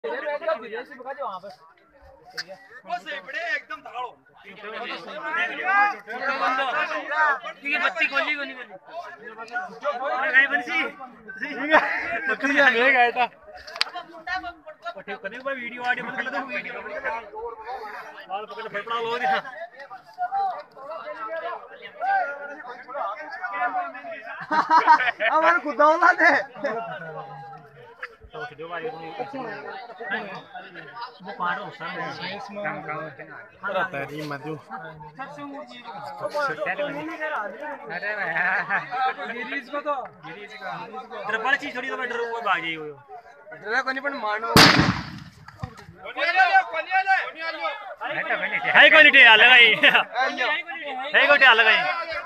वो सही बड़े एकदम धाड़ो ये बत्ती खोली को नहीं मिली अरे बंसी बत्ती जा ले गया था ठीक करने को वीडियो ऑडियो बंद कर दो वीडियो बाल पकड़ फड़फड़ा लो दिया हमारे खुदा वाला दे तो दो बार वो पारो सर अरे तेरी मधु अरे गिरीश को तो गिरीश का तेरे बड़ी चीज थोड़ी तो मैं डर वो भाग जाई हो डरा कोनी पण मानो हाई क्वालिटी अलग है हाई क्वालिटी अलग है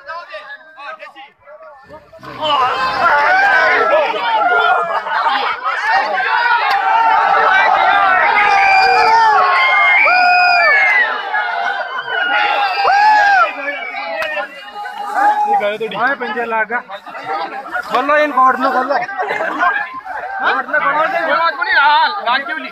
हाय पंजे लागा बोलो इन कोड नो बोलो कोड नो कोड दे बात कोनी हाल राजकीवली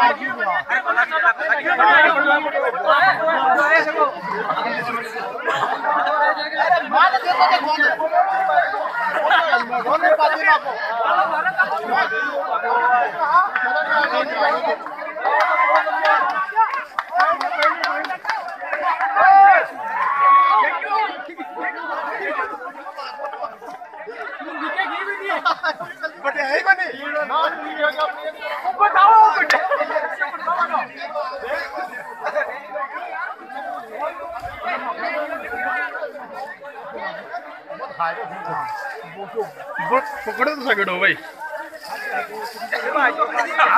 बट है बने ना वीडियो का बताओ बट पकड़ो तो सगड़ो भाई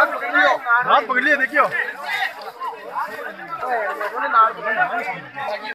हाथ पकड़ लिया देखियो